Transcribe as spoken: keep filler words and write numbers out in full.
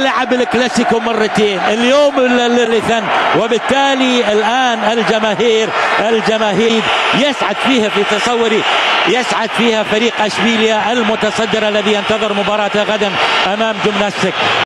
ولعب الكلاسيكو مرتين، اليوم الاثنين، وبالتالي الآن الجماهير الجماهير يسعد فيها في تصوري يسعد فيها فريق اشبيليا المتصدر الذي ينتظر مباراة غدا امام جمناستيك.